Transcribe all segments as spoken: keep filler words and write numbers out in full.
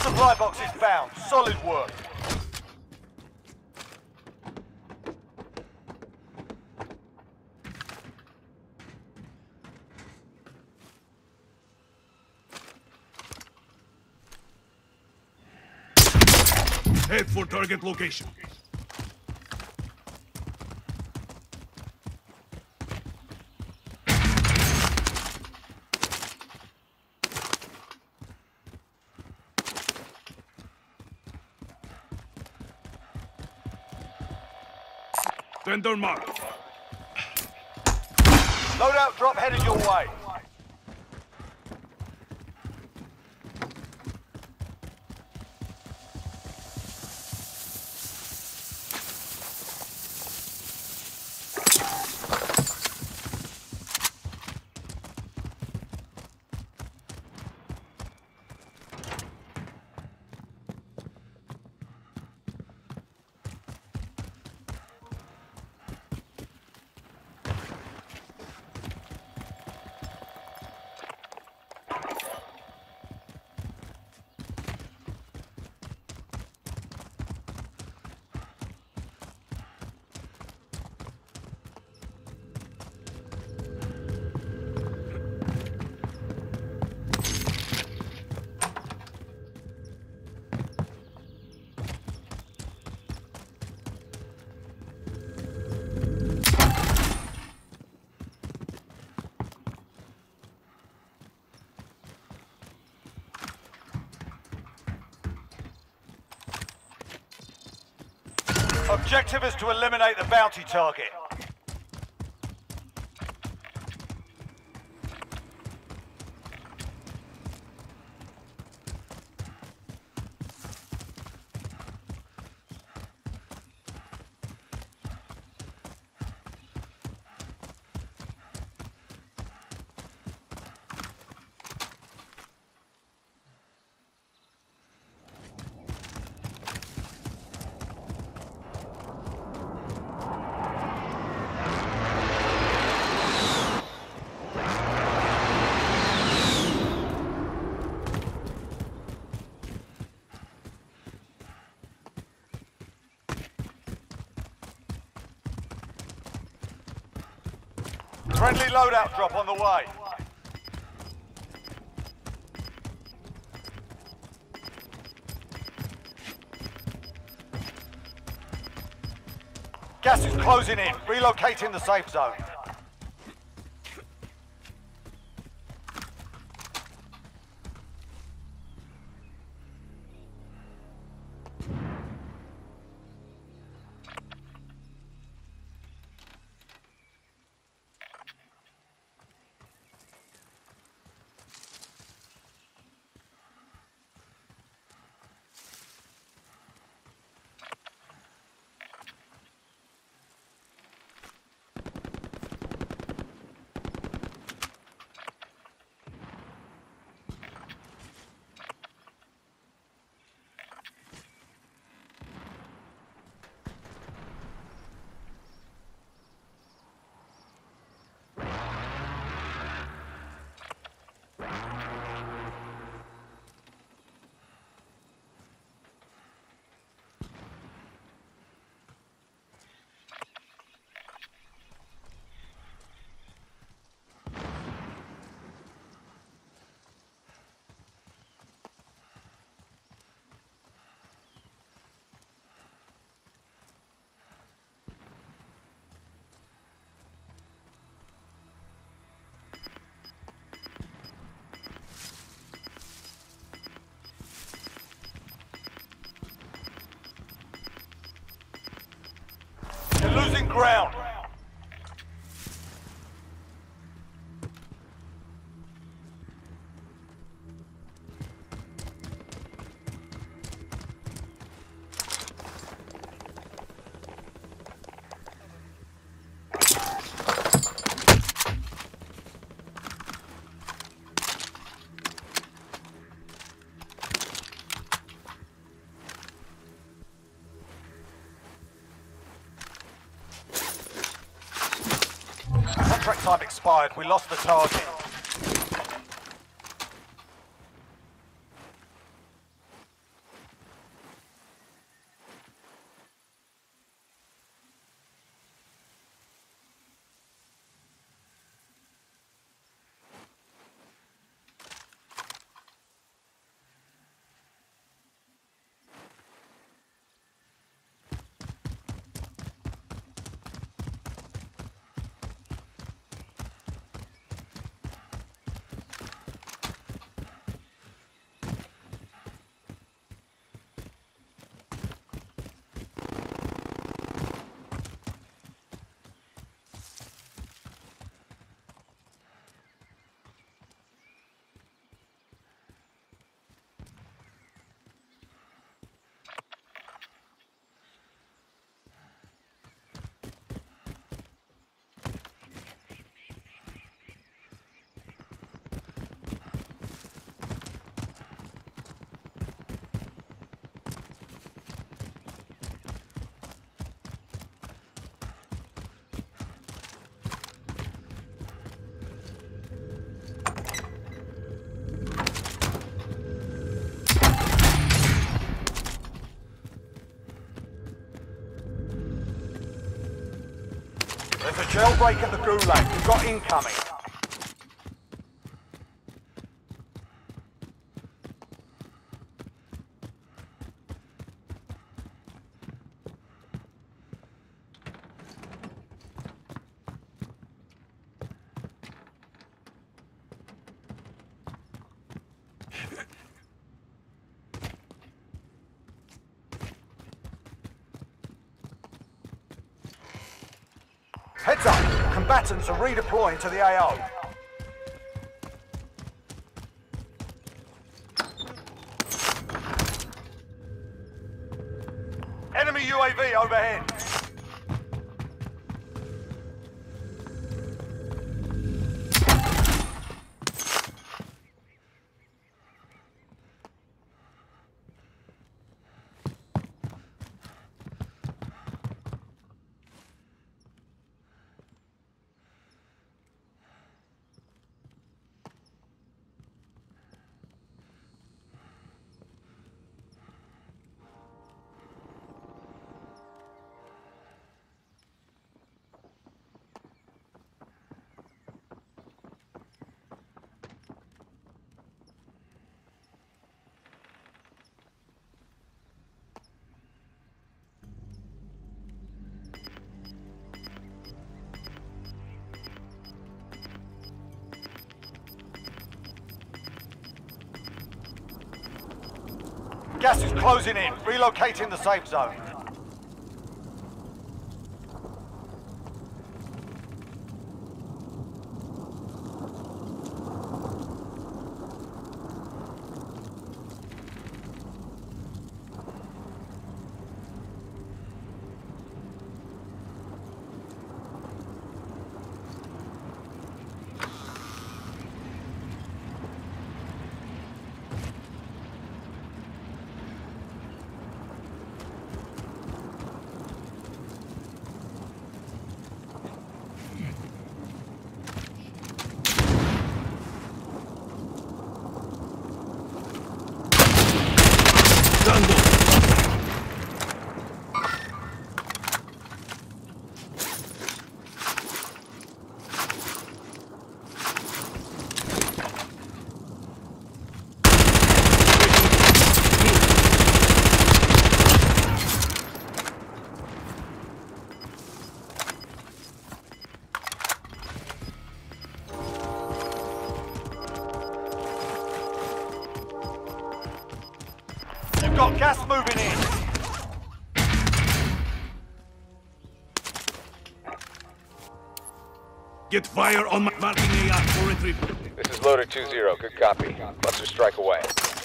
supply box is found. Solid work. Head for target location. Vendor marked. Loadout drop headed your way. Objective is to eliminate the bounty target. Friendly loadout drop on the way. Gas is closing in. Relocating the safe zone. You're losing ground. Contract time expired. We lost the target. Shell break at the Gulag. We've got incoming. Heads up, combatants are redeploying to the A O. Enemy U A V overhead. Gas is closing in. Relocating the safe zone. Got gas moving in. Get fire on my marking A R for retrieval. This is Loader two zero. Good copy. Buster strike away.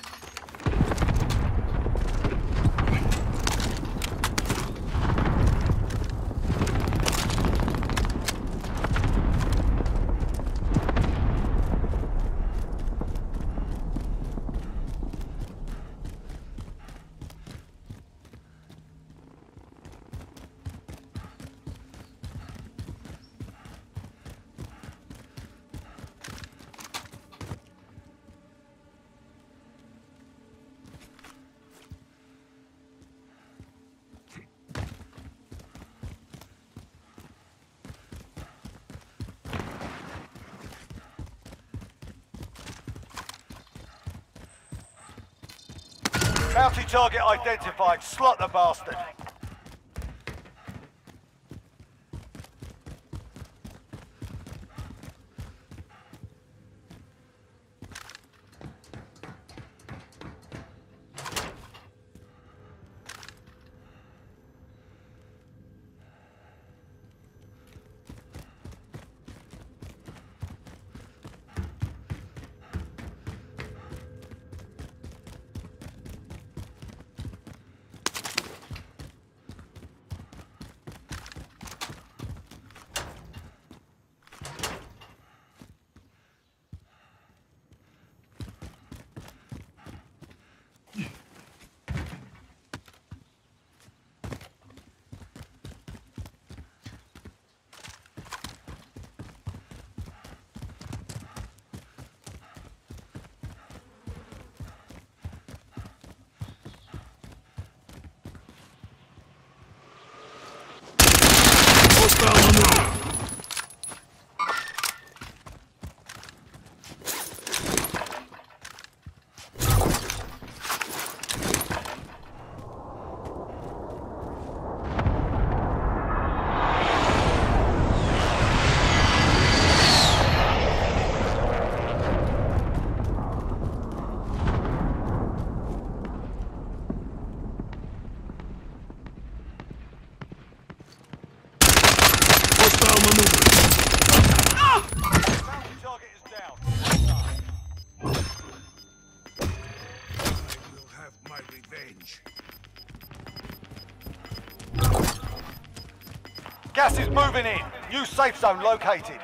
Bounty target identified. Slot the bastard. Hostile on the move. Gas is moving in. New safe zone located.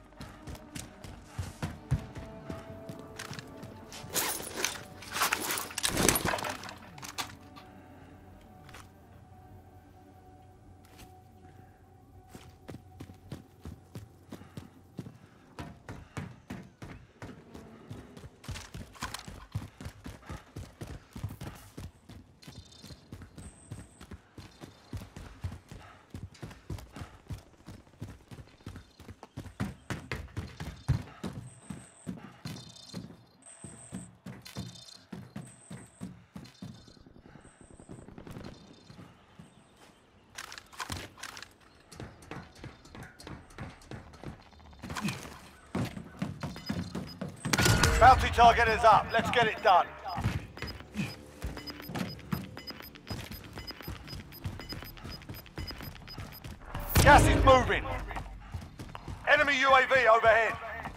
Bounty target is up. Let's get it done. Gas is moving. Enemy U A V overhead.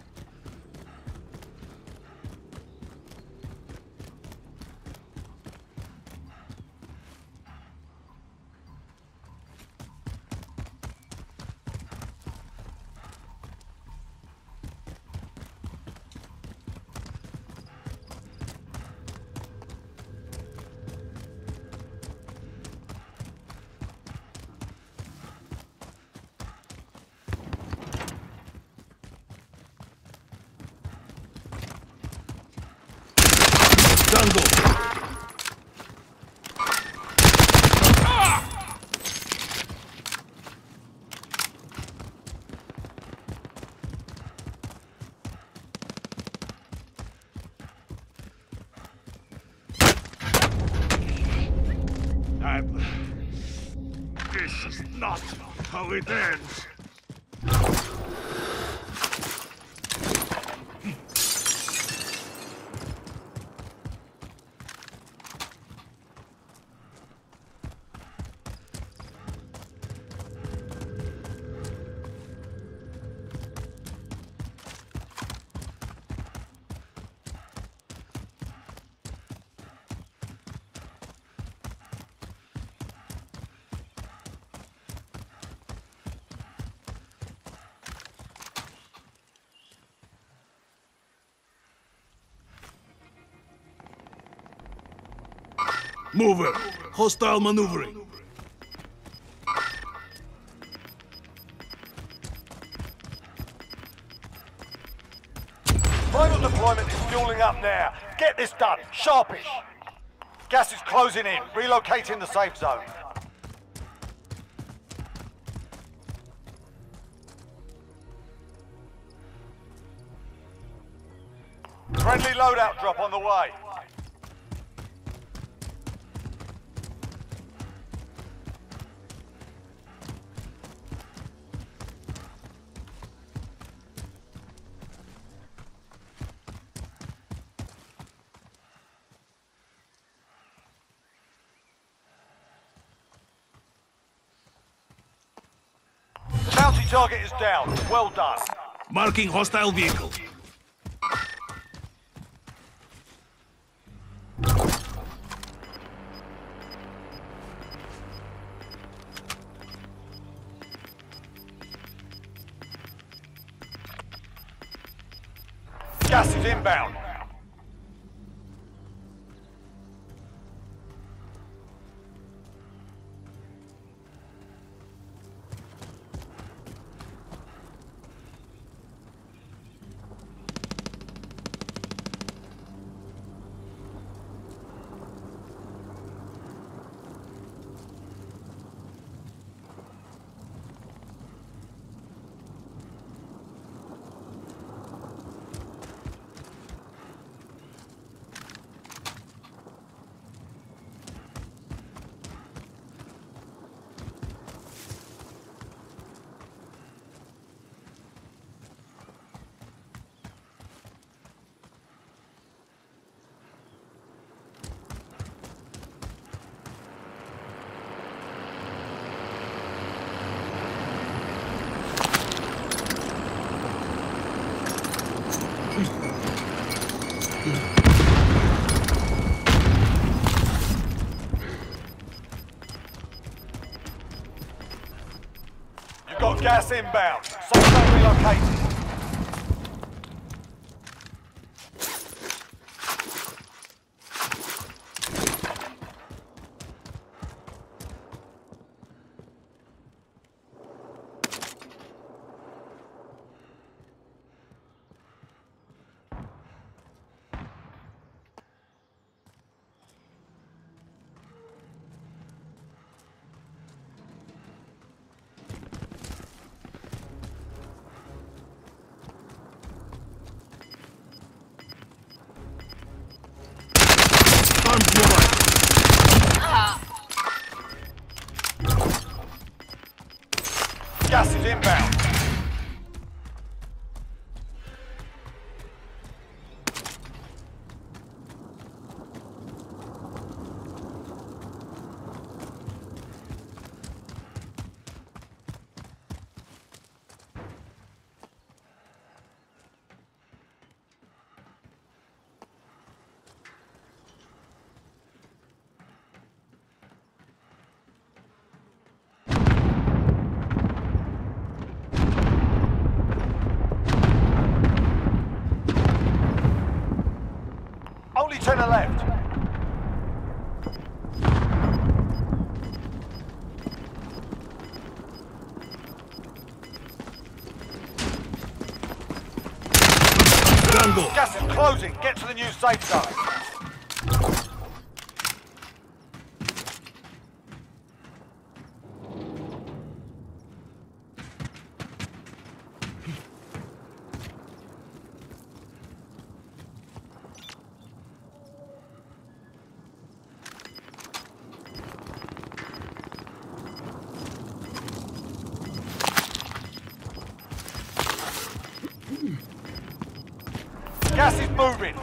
Tango! I'm... This is not how it ends. Mover! Hostile maneuvering! Final deployment is fueling up now. Get this done. Sharpish. Gas is closing in. Relocating the safe zone. Friendly loadout drop on the way. Bounty target is down. Well done. Marking hostile vehicle. Gas is inbound. Gas inbound. Safe zone relocated. Gas is inbound. Only to the left. Jungle. Gas is closing. Get to the new safe zone. Gas is moving.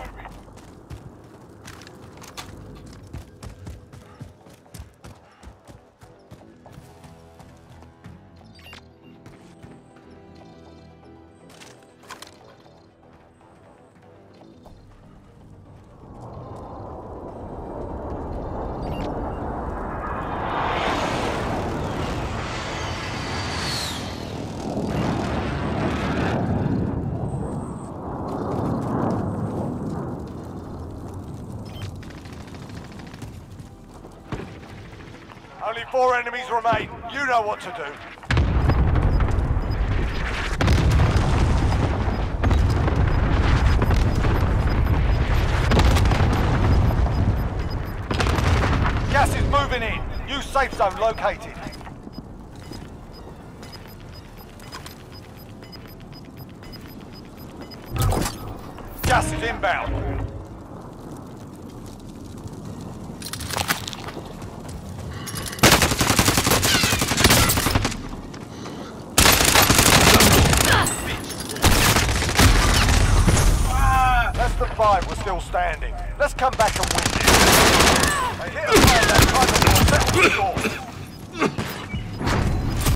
Only four enemies remain. You know what to do. Gas is moving in. New safe zone located. Gas is inbound. Five were still standing. Let's come back and win this. They hit a fire that time and settle the score.